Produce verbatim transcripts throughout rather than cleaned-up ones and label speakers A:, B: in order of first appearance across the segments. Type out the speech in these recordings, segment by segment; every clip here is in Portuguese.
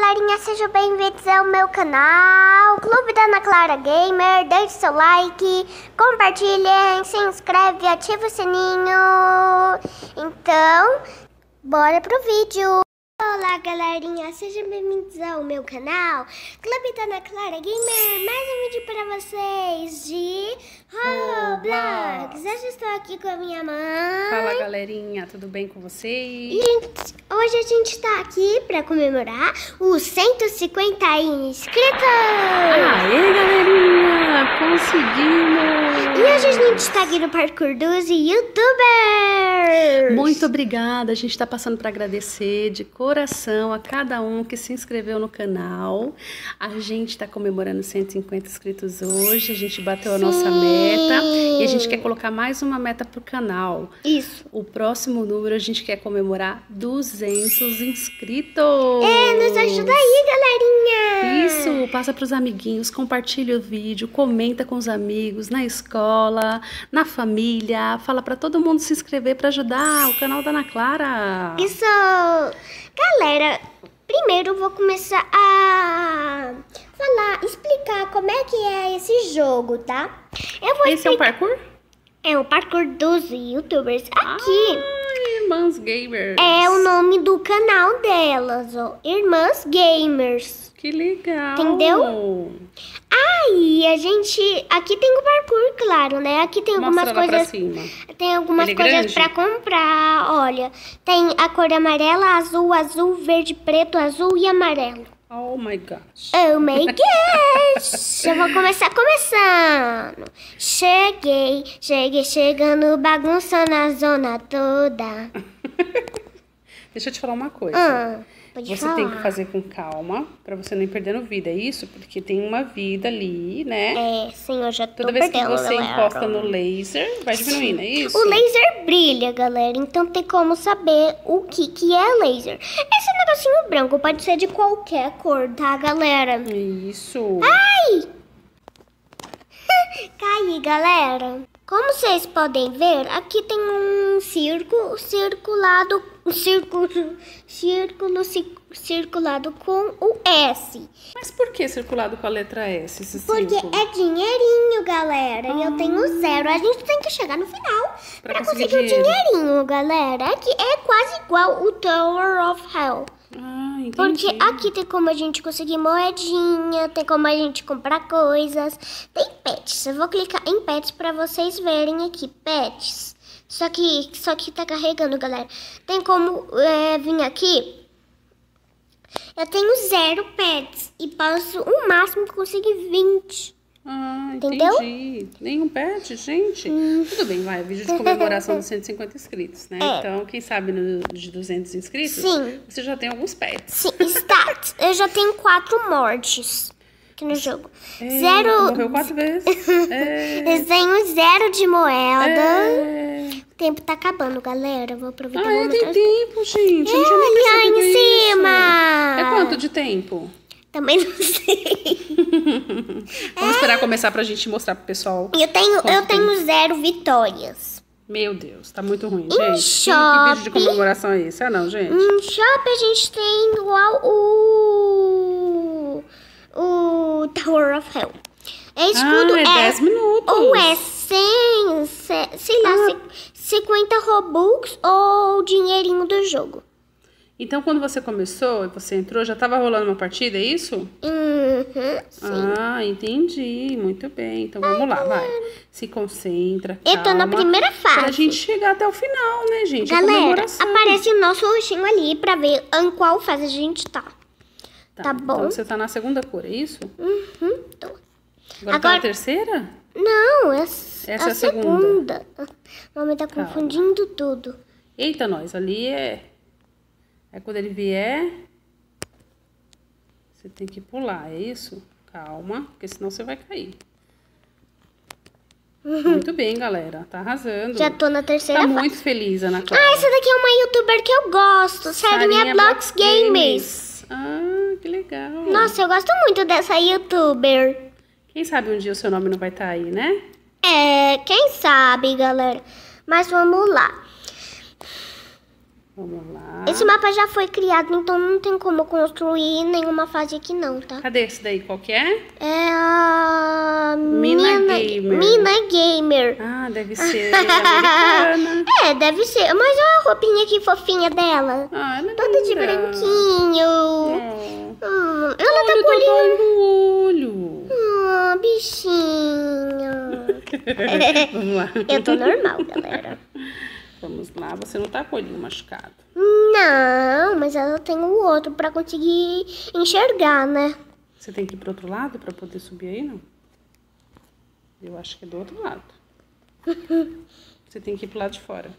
A: galerinha, sejam bem-vindos ao meu canal Clube da Ana Clara Gamer. Deixe seu like, compartilhem, se inscreve e ativa o sininho. Então, bora pro vídeo. Olá galerinha, sejam bem-vindos ao meu canal Clube da Ana Clara Gamer. Mais um vídeo para vocês de Roblox. Hoje estou aqui com a minha mãe.
B: Fala galerinha, tudo bem com vocês?
A: E hoje a gente está aqui para comemorar os cento e cinquenta inscritos.
B: Aê galerinha, conseguimos!
A: E hoje a gente está aqui no parkour dos youtubers.
B: Muito obrigada, a gente está passando para agradecer de coração a cada um que se inscreveu no canal. A gente está comemorando cento e cinquenta inscritos hoje, a gente bateu a
A: Sim.
B: nossa meta e a gente quer colocar mais uma meta pro canal.
A: Isso.
B: O próximo número a gente quer comemorar duzentos inscritos.
A: É, nos ajuda aí, galerinha.
B: Isso, passa para os amiguinhos, compartilha o vídeo, comenta com os amigos, na escola, na família, fala para todo mundo se inscrever para ajudar o canal da Ana Clara.
A: Isso. Galera, primeiro eu vou começar a falar, explicar como é que é esse jogo, tá? Eu vou
B: Esse é o
A: explicar.
B: parkour?
A: É o parkour dos youtubers. Aqui
B: Ah, Irmãs Gamers.
A: é o nome do canal delas, ó. Irmãs Gamers.
B: Que legal.
A: Entendeu? Aí a gente, aqui tem o parkour, claro, né? Aqui tem algumas
B: Mostra lá pra
A: coisas,
B: cima.
A: tem algumas
B: Ele é
A: coisas
B: grande?
A: pra comprar. Olha, tem a cor amarela, azul, azul, verde, preto, azul e amarelo.
B: Oh my gosh.
A: Oh my gosh! Eu vou começar começando. Cheguei, cheguei chegando, bagunçando a zona toda.
B: Deixa eu te falar uma coisa.
A: Ah, pode
B: Você
A: falar.
B: tem que fazer com calma, pra você não ir perdendo vida, é isso? Porque tem uma vida ali, né?
A: É, sim, eu já tô
B: Toda vez que
A: perdendo,
B: você
A: galera.
B: encosta no laser, vai diminuindo, é isso?
A: O laser brilha, galera, então tem como saber o que que é laser. Esse negocinho branco pode ser de qualquer cor, tá, galera?
B: Isso.
A: Ai! Caí, galera. Como vocês podem ver, aqui tem um círculo circulado, um círculo, círculo ci- circulado com o S.
B: Mas por que circulado com a letra S, esse
A: Porque
B: círculo?
A: é dinheirinho, galera. E eu tenho
B: Ah.
A: zero. A gente tem que chegar no final
B: Pra
A: pra
B: conseguir
A: conseguir o
B: dinheiro.
A: dinheirinho, galera. Aqui é quase igual o Tower of Hell.
B: Ah, entendi.
A: Porque aqui tem como a gente conseguir moedinha, tem como a gente comprar coisas. Tem pets. Eu vou clicar em pets pra vocês verem aqui. Pets. Só que, só que tá carregando, galera. Tem como é, vir aqui. Eu tenho zero pets. E posso, o máximo, conseguir vinte.
B: Ah,
A: Entendeu?
B: entendi. Nenhum pet, gente? Tudo bem, vai. Vídeo de comemoração dos cento e cinquenta inscritos, né?
A: É.
B: Então, quem sabe no de duzentos inscritos,
A: Sim.
B: você já tem alguns pets.
A: Sim, stats. Eu já tenho quatro mortes aqui no jogo.
B: É,
A: Zero.
B: Morreu quatro vezes. É.
A: Eu tenho zero de moeda.
B: É.
A: O tempo tá acabando, galera. Eu vou aproveitar
B: Ah,
A: e
B: é,
A: vou
B: tem
A: mostrar.
B: tempo, gente. Eu não tinha nem
A: Olha aí
B: percebido
A: em
B: isso.
A: cima.
B: É quanto de tempo?
A: Também não sei.
B: Vamos esperar começar pra gente mostrar pro pessoal.
A: Eu tenho,
B: Quanto
A: eu tenho zero vitórias.
B: Meu Deus, tá muito ruim,
A: Em
B: gente. Que, que vídeo de
A: shopping.
B: comemoração é esse? Ah, não, gente.
A: Em shopping a gente tem igual o... O Tower of Hell. É escudo,
B: ah, é dez minutos.
A: Ou é cem, se- sei lá,
B: Ah.
A: ci- cinquenta Robux ou dinheirinho do jogo.
B: Então, quando você começou e você entrou, já tava rolando uma partida, é isso?
A: Uhum, sim.
B: Ah, entendi. Muito bem. Então, vamos lá, vai. Se concentra,
A: Eu tô na
B: calma,
A: primeira fase.
B: Pra gente chegar até o final, né, gente? A
A: Galera,
B: comemoração.
A: aparece o nosso roxinho ali pra ver em qual fase a gente tá. tá bom.
B: Então, você tá na segunda cor, é isso?
A: Uhum, tô.
B: Agora, tá
A: Agora-
B: na terceira?
A: Não, é
B: Essa
A: a,
B: é a segunda.
A: segunda. Mamãe tá
B: Calma.
A: confundindo tudo.
B: Eita, nós, ali é... É quando ele vier... Você tem que pular, é isso? Calma, porque senão você vai cair. Muito bem, galera. Tá arrasando.
A: Já tô na terceira
B: Tá
A: fase.
B: muito feliz, Ana Clara.
A: Ah, essa daqui é uma youtuber que eu gosto. Sarinha
B: Sarinha
A: Blox Games.
B: Ah, que legal.
A: Nossa, eu gosto muito dessa youtuber.
B: Quem sabe um dia o seu nome não vai estar aí, né?
A: É, quem sabe, galera. Mas vamos lá.
B: Vamos lá.
A: Esse mapa já foi criado, então não tem como construir nenhuma fase aqui não, tá?
B: Cadê esse daí? Qual que é?
A: É a...
B: Mina Gamer.
A: Mina Gamer.
B: Ah, deve ser americana.
A: É, deve ser. Mas olha a roupinha que fofinha dela.
B: Ah, ela é
A: Toda de
B: linda.
A: branquinho.
B: Oh.
A: Hum, ela
B: Olha
A: tá
B: o
A: polindo.
B: dodói no olho.
A: Ah, bichinho.
B: Vamos lá.
A: Eu tô normal, galera.
B: Vamos lá. Você não tá com o olhinho machucado.
A: Não, mas ela tem o outro pra conseguir enxergar, né?
B: Você tem que ir pro outro lado pra poder subir aí, não? Eu acho que é do outro lado. Você tem que ir pro lado de fora.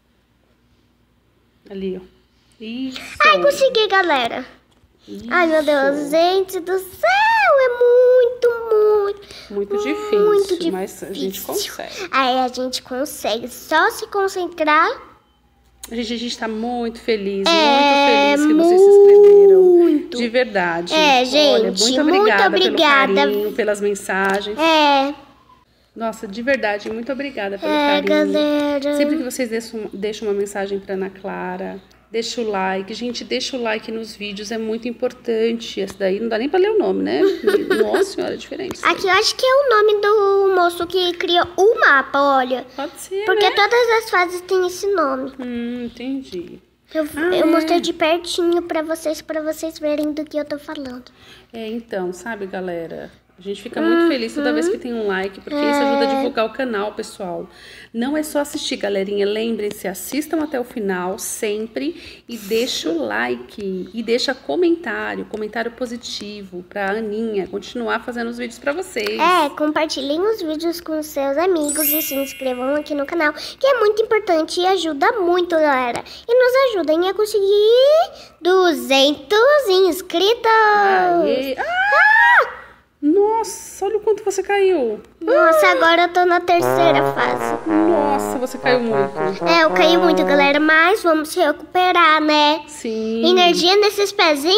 B: Ali, ó. Isso.
A: Ai, consegui, galera.
B: Isso.
A: Ai, meu Deus, gente do céu, é muito, muito,
B: Muito difícil,
A: muito difícil.
B: mas a gente consegue.
A: Aí a gente consegue, só se concentrar.
B: A gente, a gente tá muito feliz,
A: É,
B: muito feliz que vocês se inscreveram.
A: muito.
B: De verdade.
A: É,
B: Olha,
A: gente,
B: muito
A: muito
B: obrigada,
A: obrigada.
B: pelo carinho, pelas mensagens.
A: É,
B: Nossa, de verdade, muito obrigada pelo
A: é,
B: carinho.
A: galera.
B: Sempre que vocês deixam, deixam uma mensagem pra Ana Clara, deixa o like. Gente, deixa o like nos vídeos, é muito importante. Esse daí não dá nem pra ler o nome, né? Nossa senhora, é diferente.
A: Aqui eu acho que é o nome do moço que criou o mapa, olha.
B: Pode ser,
A: Porque
B: né?
A: todas as fases têm esse nome.
B: Hum, entendi.
A: Eu,
B: Ah,
A: eu
B: é.
A: mostrei de pertinho pra vocês, pra vocês verem do que eu tô falando.
B: É, então, sabe, galera? A gente fica muito feliz toda vez que tem um like, porque isso ajuda a divulgar o canal, pessoal. Não é só assistir, galerinha. Lembrem-se, assistam até o final, sempre. E deixa o like. E deixa comentário, comentário positivo pra Aninha continuar fazendo os vídeos pra vocês.
A: É, compartilhem os vídeos com seus amigos e se inscrevam aqui no canal, que é muito importante e ajuda muito, galera. E nos ajudem a conseguir duzentos inscritos.
B: Aê. Ah! Nossa, olha o quanto você caiu.
A: Nossa, agora eu tô na terceira fase.
B: Nossa, você caiu muito.
A: É, eu caí muito, galera, mas vamos se recuperar, né?
B: Sim.
A: Energia nesses pezinhos.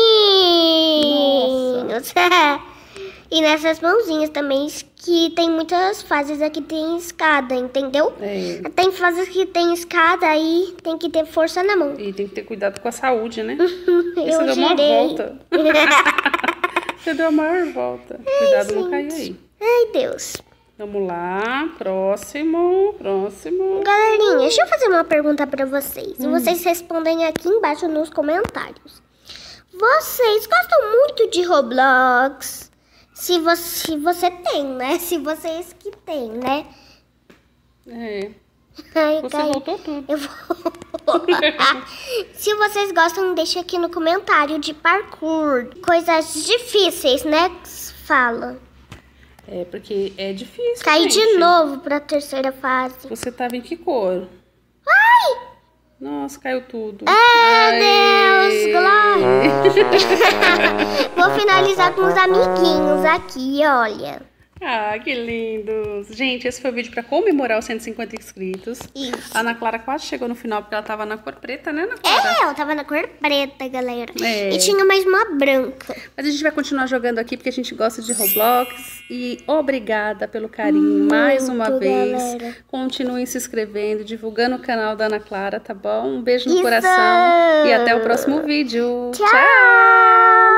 A: E nessas mãozinhas também, que tem muitas fases aqui tem escada, entendeu?
B: É.
A: Tem fases que tem escada aí, tem que ter força na mão.
B: E tem que ter cuidado com a saúde, né? E
A: Eu
B: você deu uma
A: girei.
B: volta. Você deu a maior volta. Cuidado, não cair aí.
A: Ai, Deus.
B: Vamos lá. Próximo. Próximo.
A: Galerinha, deixa eu fazer uma pergunta pra vocês. E vocês respondem aqui embaixo nos comentários. Vocês gostam muito de Roblox? Se você, se você tem, né? Se vocês que tem, né?
B: É.
A: Ai,
B: Você
A: caí.
B: voltou tudo.
A: Eu vou... Se vocês gostam, deixa aqui no comentário de parkour. Coisas difíceis, né? Fala.
B: É, porque é difícil,
A: Caí
B: gente.
A: de novo pra terceira fase.
B: Você tava em que cor?
A: Ai!
B: Nossa, caiu tudo.
A: Ai, Deus,
B: Aê.
A: glória! Vou finalizar com os amiguinhos aqui, olha.
B: Ah, que lindos. Gente, esse foi o vídeo pra comemorar os cento e cinquenta inscritos.
A: Isso.
B: A Ana Clara quase chegou no final porque ela tava na cor preta, né, Ana Clara?
A: É, eu tava na cor preta, galera.
B: É.
A: E tinha mais uma branca.
B: Mas a gente vai continuar jogando aqui porque a gente gosta de Roblox. E obrigada pelo carinho mais uma
A: Muito,
B: vez.
A: galera.
B: Continuem se inscrevendo, divulgando o canal da Ana Clara, tá bom? Um beijo no
A: Isso.
B: coração e até o próximo vídeo.
A: Tchau!